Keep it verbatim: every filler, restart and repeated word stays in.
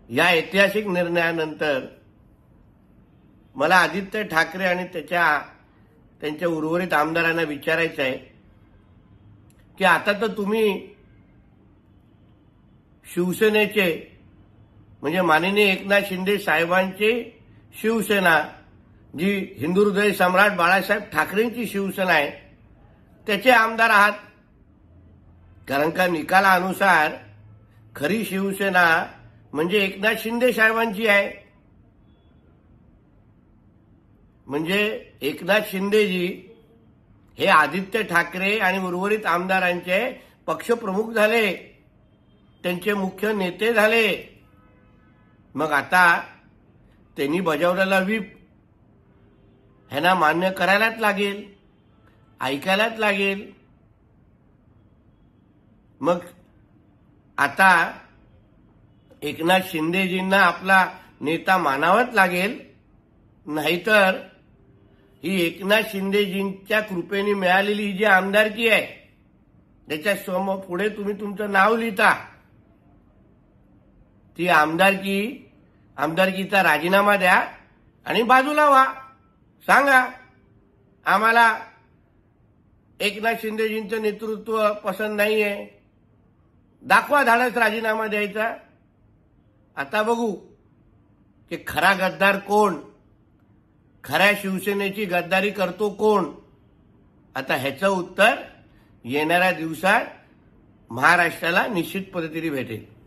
या ऐतिहासिक निर्णयानंतर मला आदित्य ठाकरे आणि त्याच्या त्यांच्या उर्वरित आमदारांना विचारायचं आहे की आता तर तुम्ही शिवसेनेचे म्हणजे माननीय एकनाथ शिंदे साहेबांची शिवसेना जी हिंदू हृदय सम्राट बाळासाहेब ठाकरेंची शिवसेना आहे त्याचे आमदार आहात. कारण का निकालानुसार खरी शिवसेना म्हणजे एकनाथ शिंदे साहेबांची आहे. म्हणजे एकनाथ शिंदेजी हे आदित्य ठाकरे आणि उर्वरित आमदारांचे पक्षप्रमुख झाले, त्यांचे मुख्य नेते झाले. मग आता त्यांनी बजावलेला व्हीप ह्यांना मान्य करायलाच लागेल, ऐकायलाच लागेल. मग आता एकनाथ शिंदेजींना आपला नेता मानावाच लागेल, नाहीतर ही एकनाथ शिंदेजींच्या कृपेने मिळालेली ही जी आमदारकी आहे त्याच्या समोर पुढे तुम्ही तुमचं नाव लिहिता, ती आमदारकी आमदारकीचा राजीनामा द्या आणि बाजूला व्हा. सांगा आम्हाला एकनाथ शिंदेजींचं नेतृत्व पसंत नाहीये, दाखवा धाडस राजीनामा द्यायचा. आता बघू की खरा गद्दार कोण, खऱ्या शिवसेनेची गद्दारी करतो कोण. आता ह्याचं उत्तर येणाऱ्या दिवसात महाराष्ट्राला निश्चित पद्धतीने भेटेल.